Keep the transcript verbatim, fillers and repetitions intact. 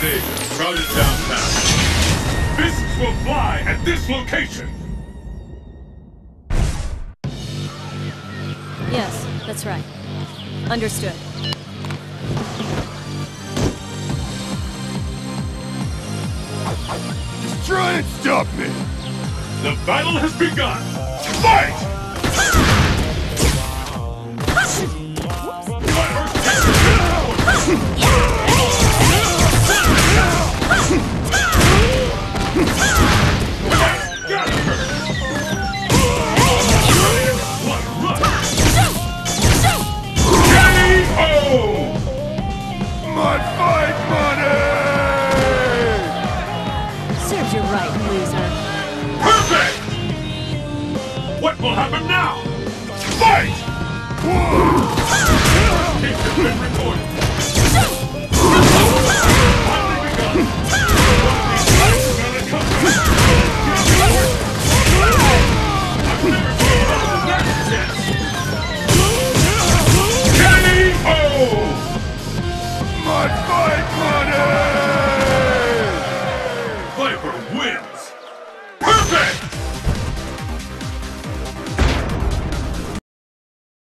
invasion crowded downtown. Fists will fly at this location! Yes, that's right. Understood. Just try and stop me! The battle has begun! Fight! My fight money! Serves you right, loser. Perfect! What will happen now? Fight! Case has been recorded.